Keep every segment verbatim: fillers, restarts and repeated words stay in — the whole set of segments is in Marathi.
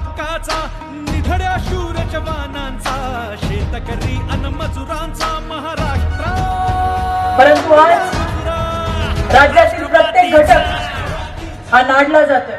हक्काचा, निधड्या शूर जवानांचा, शेतकरी अन मजुरांचा महाराष्ट्र। परंतु आज राज्यातील प्रत्येक घटक हा नाडला जातोय।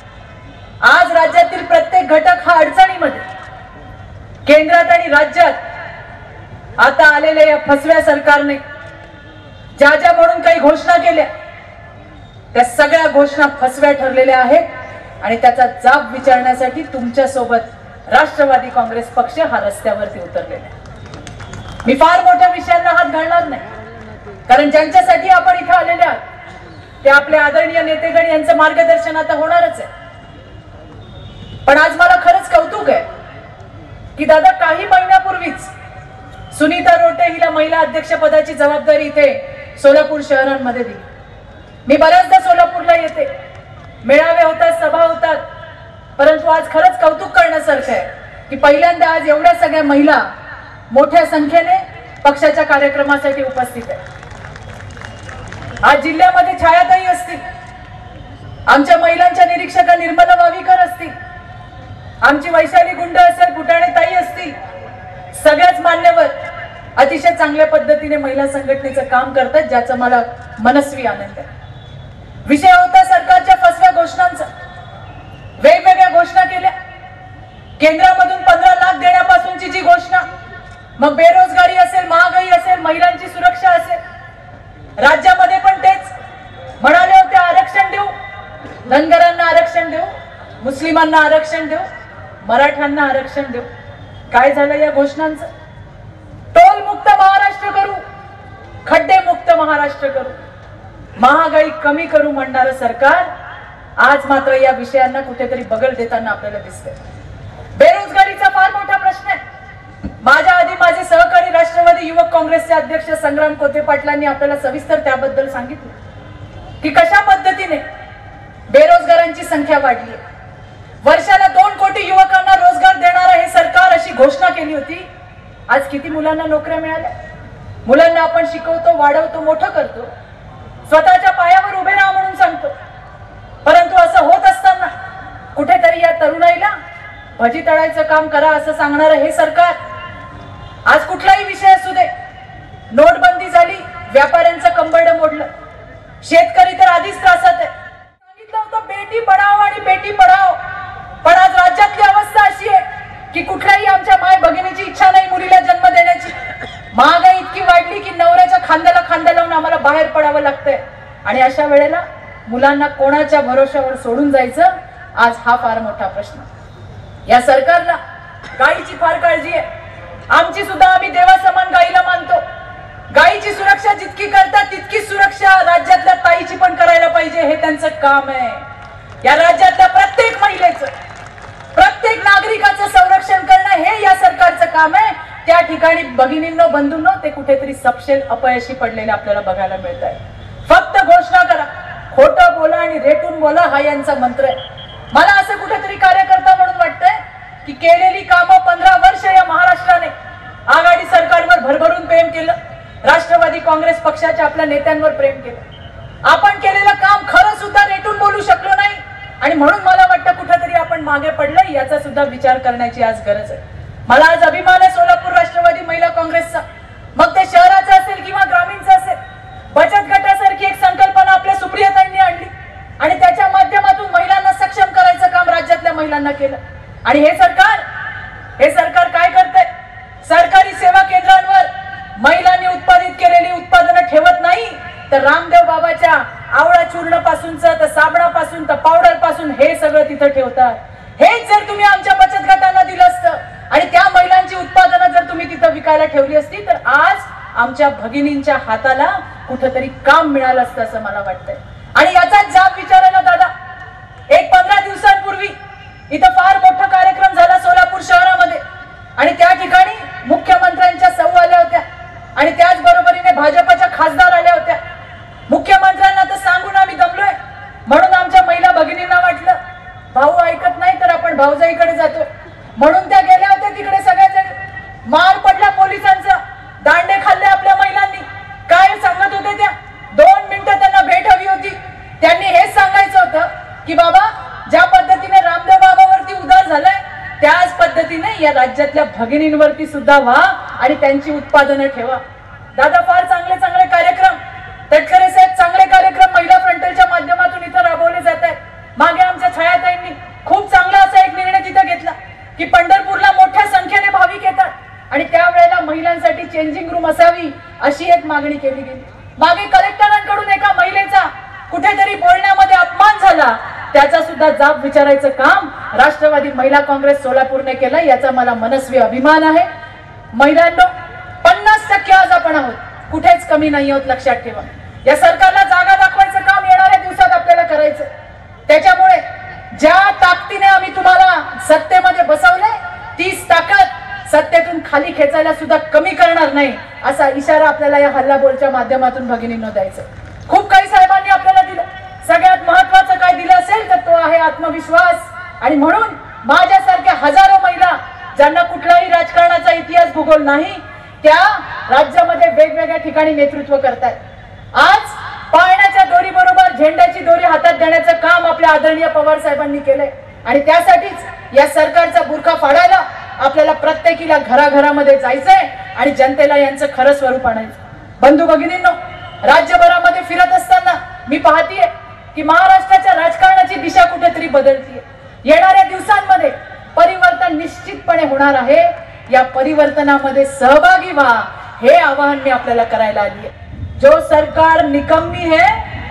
आज राज्यातील प्रत्येक घटक हा अडचणीमध्ये, केंद्रात आणि राज्यात आता आलेल्या या फसव्या सरकारने ज्या ज्या म्हणून काही घोषणा केल्या त्या सगळ्या घोषणा फसव्या ठरलेल्या आहेत आणि त्याचा जाब विचारण्यासाठी तुमच्या सोबत राष्ट्रवादी काँग्रेस पक्ष हा रस्त्यावरती उतरलेला आहे। मी फार मोठ्या विषयांना हात घालणार नाही, कारण ज्यांच्यासाठी आपण इथे आलेले आहात ते आपले आदरणीय नेतेगण यांचं मार्गदर्शन आता होणारच आहे। पण आज मला खरंच कौतुक आहे की दादा काही महिन्यापूर्वीच सुनीता रोटे हिला महिला अध्यक्ष पदाची जबाबदारी इथे सोलापूर शहरांमध्ये दिली। मी बऱ्याचदा सोलापूरला येते, मेळावे होतात, सभा होतात, परंतु आज खरंच कौतुक करण्यासारखं आहे की पहिल्यांदा आज एवढ्या सगळ्या महिला मोठ्या संख्येने पक्षाच्या कार्यक्रमासाठी उपस्थित आहेत। आज जिल्ह्यामध्ये छायाताई असतील, आमच्या महिलांच्या निरीक्षका निर्मला वावीकर असतील, आमची वैशाली गुंड असेल, फुटाणे ताई असतील, सगळ्याच मान्यवर अतिशय चांगल्या पद्धतीने महिला संघटनेचं काम करतात, ज्याचा मला मनस्वी आनंद आहे। विषय होता सरकारच्या फसव्या घोषणांचा। वेगवेगळ्या घोषणा केल्या, केंद्रामधून पंधरा लाख देण्यापासूनची जी घोषणा, मग बेरोजगारी असेल, महागाई असेल, महिलांची सुरक्षा असेल, राज्यामध्ये पण तेच म्हणाले होते, आरक्षण देऊ, धनगरांना आरक्षण देऊ, मुस्लिमांना आरक्षण देऊ, मराठ्यांना आरक्षण देऊ। काय झालं या घोषणांचं? टोल मुक्त महाराष्ट्र करू, खड्डे मुक्त महाराष्ट्र करू, महागाई कमी करू म्हणणारं सरकार आज मात्र या विषयांना कुठेतरी बगल देताना आपल्याला दिसतंय। बेरोजगारीचा फार मोठा प्रश्न आहे। माझ्या आधी माझे सहकारी राष्ट्रवादी युवक काँग्रेसचे अध्यक्ष संग्राम कोते पाटलांनी आपल्याला सविस्तर त्याबद्दल सांगितलं की कशा पद्धतीने बेरोजगारांची संख्या वाढली आहे। वर्षाला दोन कोटी युवकांना रोजगार देणारं हे सरकार अशी घोषणा केली होती। आज किती मुलांना नोकऱ्या मिळाल्या? मुलांना आपण शिकवतो, वाढवतो, मोठं करतो, स्वतःच्या पायावर उभे राहा म्हणून सांगतो, परंतु असं होत असताना कुठेतरी या तरुणाईला भजी तळायचं काम करा असं सांगणारं हे सरकार, आज कुठलाही विषय असू दे, नोटबंदी झाली, व्यापाऱ्यांचं कंबरड मोडलं, शेतकरी तर आधीच त्रासात आहे। सांगितलं होतं बेटी पढाओ आणि बेटी पढाओ, पण आज राज्यातली अवस्था अशी आहे की कुठल्याही आमच्या माय भगिनीची इच्छा नाही मुलीला जन्म देण्याची। महागाई इतकी वाढली की नवऱ्याच्या खांद्याला खांदा लावून आम्हाला बाहेर पडावं लागतंय आणि अशा वेळेला मुलांना कोणाच्या भरोश्यावर सोडून जायचं, आज हा फार मोठा प्रश्न। या सरकारला गायीची फार काळजी आहे, आमची सुद्धा, आम्ही देवासमान गायीला मानतो। गायीची सुरक्षा जितकी करतात तितकी सुरक्षा राज्यातल्या ताईची पण करायला पाहिजे, हे त्यांचं काम आहे। या राज्यातल्या प्रत्येक महिलेचं, प्रत्येक नागरिकाचं संरक्षण करणं हे या सरकारचं काम आहे। त्या ठिकाणी भगिनींनो, बंधूंनो, ते कुठेतरी सपशेल अपयशी पडलेले आपल्याला बघायला मिळत आहे। फक्त घोषणा करा, खोटं बोला आणि रेटून बोला, हा यांचा मंत्र आहे। मला असं कुठेतरी कार्यकर्ता म्हणून वाटतंय की केलेली कामं पंधरा वर्ष या महाराष्ट्राने आघाडी सरकारवर भरभरून प्रेम केलं, राष्ट्रवादी काँग्रेस पक्षाच्या आपल्या नेत्यांवर प्रेम केलं, आपण केलेलं काम खरं सुद्धा रेटून बोलू शकलो नाही आणि म्हणून मला वाटतं कुठेतरी आपण मागे पडलोय, याचा सुद्धा विचार करण्याची आज गरज आहे। मला आज अभिमान आहे सोलापूर राष्ट्रवादी महिला काँग्रेसचा, मग ते शहराचं असेल किंवा ग्रामीणचं असेल। बचत गटासारखी एक संकल्पना आपल्या सुप्रियाताईंनी आणली आणि त्याच्या माध्यमातून महिलांना सक्षम करायचं काम राज्यातल्या महिलांना केलं। आणि हे सरकार हे सरकार काय करतंय? सरकारी सेवा केंद्रांवर महिलांनी उत्पादित केलेली उत्पादनं ठेवत नाही, तर रामदेव बाबाच्या आवळा चूर्ण पासूनचं तर साबणापासून तर पावडर पासून हे सगळं तिथं ठेवतात। हेच जर तुम्ही आमच्या बचत गटांना दिलं असतं आणि त्या महिलांची उत्पादनं जर तुम्ही तिथं विकायला ठेवली असती तर आज आमच्या भगिनींच्या हाताला कुठेतरी काम मिळालं असतं असं मला वाटतंय। आणि याचा जाब विचारायला दादा, एक पंधरा दिवसांपूर्वी इथं फार मोठा कार्यक्रम झाला सोलापूर शहरामध्ये आणि त्या ठिकाणी मुख्यमंत्र्यांच्या सौ आल्या होत्या आणि त्याच बरोबरीने भाजपच्या खासदार आल्या होत्या। मुख्यमंत्र्यांना तर सांगून आम्ही दमलोय, म्हणून आमच्या महिला भगिनींना वाटलं भाऊ ऐकत नाही तर आपण भाऊजाईकडे जातो, म्हणून त्या गेल्या होत्या तिकडे। सगळ्याजण मार पडला पोलिसांचा, दांडे खाल्ले आपल्या महिलांनी। काय सांगत होते त्या? दोन मिनिटं त्यांना भेट हवी होती, त्यांनी हेच सांगायचं होतं की बाबा ज्या पद्धतीने रामदेव बाबावरती उदार झालंय राज्यावरती नाही, या राज्यातल्या भगिनींवरती सुद्धा व्हा आणि त्यांची उत्पादनं ठेवा. दादा फार चांगले चांगले कार्यक्रम, तटकरे साहेब चांगले कार्यक्रम महिला फ्रंटलच्या माध्यमातून इथं राबवले जात आहेत. मागे आमच्या छायाताईंनी खूप चांगला असा एक निर्णय तिथं घेतला की पंढरपूरला मोठ्या संख्येने भाविक येतात आणि त्यावेळेला महिलांसाठी चेंजिंग रूम असावी अशी एक मागणी केली गेली. मागे कलेक्टरांकडून एका महिलेचा कुठेतरी बोलण्यामध्ये अपमान झाला, त्याचा सुद्धा जाब विचारायचं काम राष्ट्रवादी महिला काँग्रेस सोलापूरने केलं. याचा मला मनस्वी अभिमान आहे. महिलांनो, पन्नास टक्के आज आपण आहोत, कुठेच कमी नाही आहोत, लक्षात ठेवा. या सरकारला जागा दाखवायचं काम येणाऱ्या दिवसात आपल्याला करायचं. त्याच्यामुळे ज्या ताकदीने आम्ही तुम्हाला सत्तेमध्ये बसवले, तीच ताकद सत्तेतून खाली खेचायला सुद्धा कमी करणार नाही, असा इशारा आपल्याला या हल्लाबोलच्या माध्यमातून भगिनींनो द्यायचं. खूप काही साहेबांनी आपल्याला दिलं. सगळ्यात महत्वाचं काय दिलं असेल तर तो आहे आत्मविश्वास. आणि म्हणून माझ्यासारख्या हजारो महिला ज्यांना कुठलाही राजकारणाचा इतिहास भूगोल नाही, त्या राज्यामध्ये वेगवेगळ्या ठिकाणी नेतृत्व करतात. आज पाळण्याच्या दोरी बरोबर झेंड्याची दोरी हातात देण्याचं काम आपल्या आदरणीय पवार साहेबांनी केलंय. आणि त्यासाठीच या सरकारचा बुरखा फाडायला आपल्याला प्रत्येकीला घराघरामध्ये जायचंय आणि जनतेला यांचं खरं स्वरूप आणायचं. बंधू भगिनींनो, राज्यभरामध्ये फिरत असताना मी पाहतीये की महाराष्ट्राच्या राजकारणाची दिशा कुठेतरी बदलतीये. येणाऱ्या दिवसांमध्ये परिवर्तन निश्चितपणे होणार आहे. या परिवर्तनामध्ये सहभागी व्हा, हे आवाहन मी आपल्याला करायला आली आहे. जो सरकार निकम्मी है,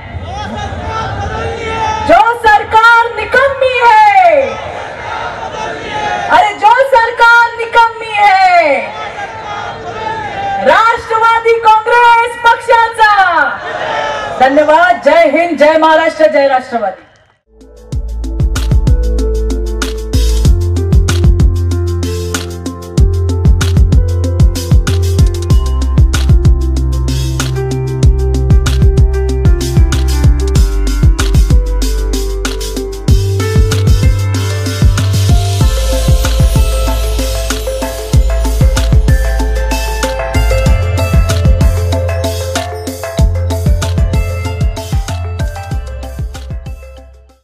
जो सरकार निकम्मी है, अरे जो सरकार निकम्मी है, राष्ट्रवादी काँग्रेस पक्षाचा. धन्यवाद. जय हिंद, जय महाराष्ट्र, जय राष्ट्रवादी.